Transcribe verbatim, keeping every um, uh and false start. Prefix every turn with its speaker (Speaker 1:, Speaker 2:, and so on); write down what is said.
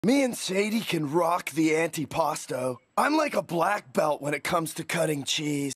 Speaker 1: Me and Sadie can rock the antipasto. I'm like a black belt when it comes to cutting cheese.